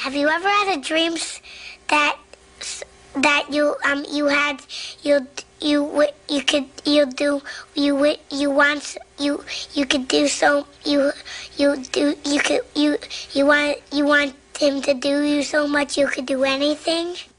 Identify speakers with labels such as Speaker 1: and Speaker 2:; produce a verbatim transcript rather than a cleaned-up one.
Speaker 1: Have you ever had a dream that that you um you had you you you could you do you you want you you could do so you you do you could you you want you want him to do you so much you could do anything?